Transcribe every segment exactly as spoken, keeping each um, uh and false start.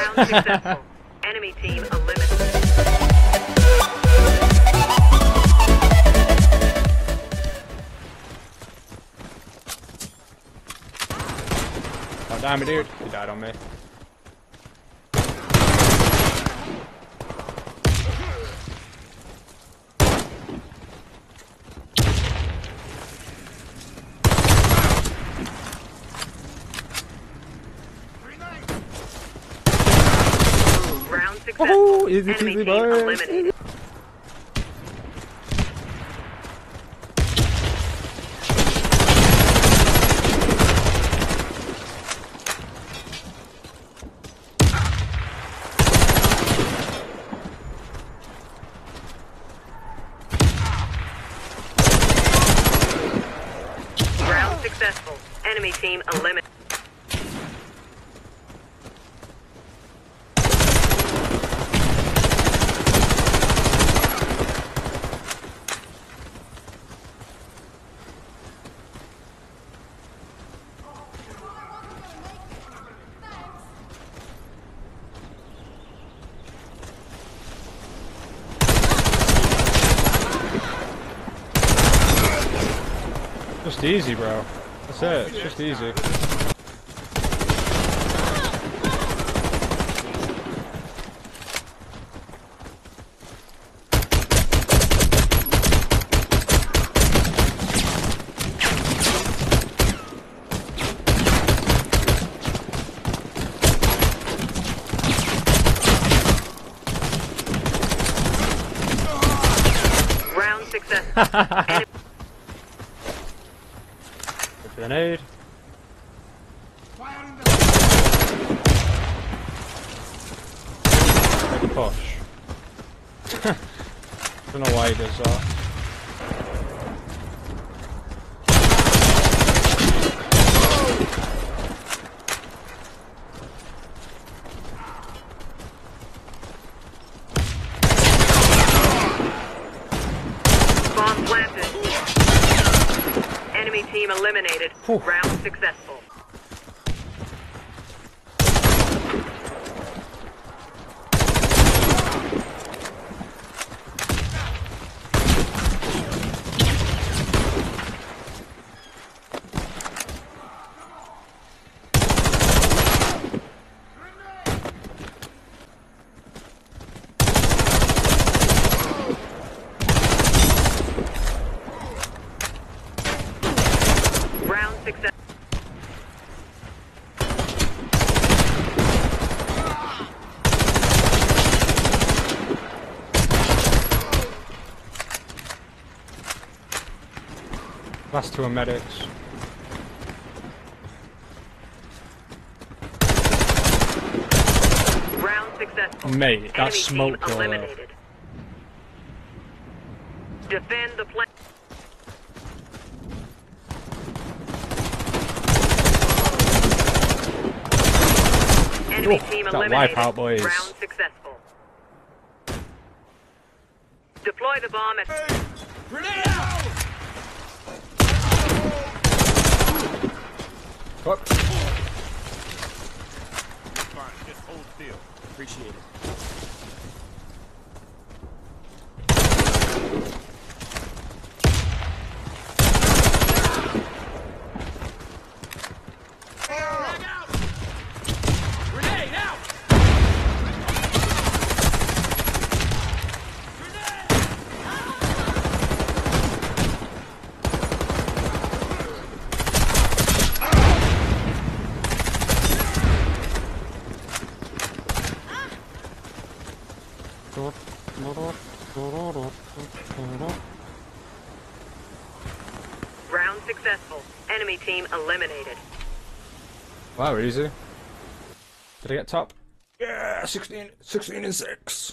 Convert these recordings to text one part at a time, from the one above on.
Round successful. Enemy team eliminated. Oh, damn it, dude. He died on me. Round successful. Oh, easy Enemy cheesy team boys. eliminated. Round successful. Enemy team eliminated. Just easy, bro. That's it. It's just easy. Round successful. Grenade. Make a push. Don't know why he does that. Bomb planted. Enemy team eliminated. Whew. Round successful. Round success. Last two are medics. Round successful. Mate, that Enemy smoked team all that. eliminated. Defend the plan. Enemy Oh, team that eliminated. wipeout, boys. Round successful. Deploy the bomb at. Grenade out! Fuck. Fine, just hold still. Appreciate it. Grenade out! Round successful. Enemy team eliminated. Wow, easy. Did I get top? Yeah, sixteen, sixteen and six.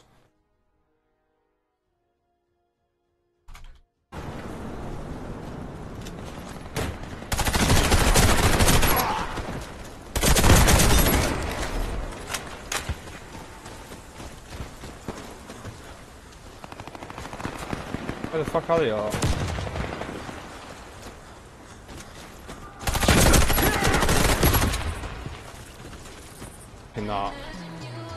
Where the fuck are they all? Fucking not.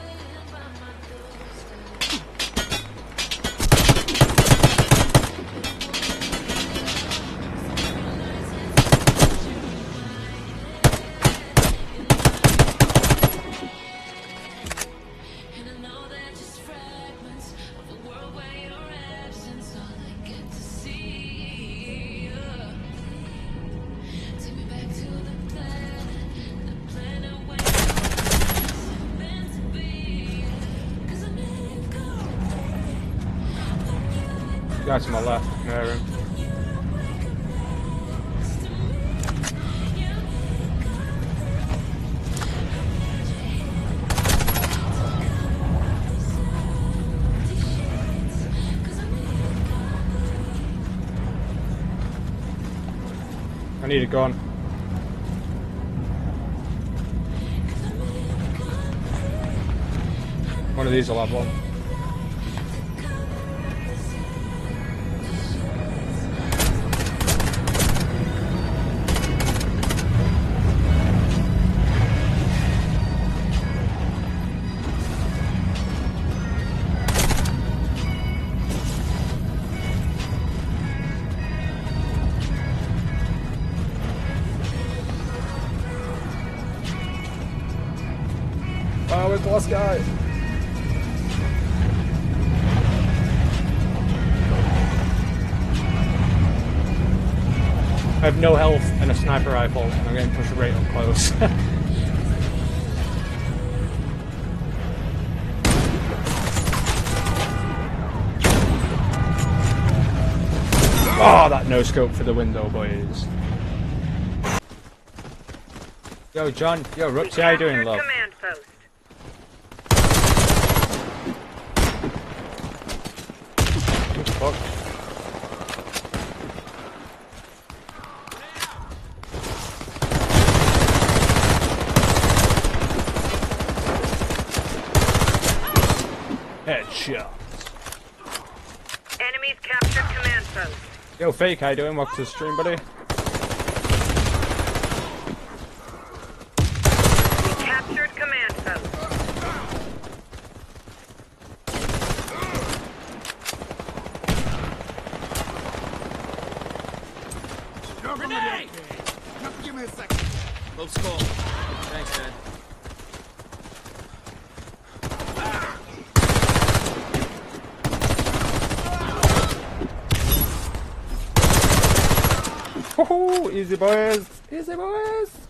Guy to my left, near him. I need a gun. One of these will have one. Oh, where's the last guy? I have no health and a sniper rifle, and I'm getting pushed right up close. Oh, that no scope for the window, boys. Yo, John. Yo, Rooksy, how you doing, love? Command post. What the fuck? Headshot. Enemies captured command post. Yo, Fake, how you doing? Welcome to the stream, buddy. We captured command post. Grenade! Give me a second. Close call. Thanks, man. Woohoo! Easy, boys. Easy, boys.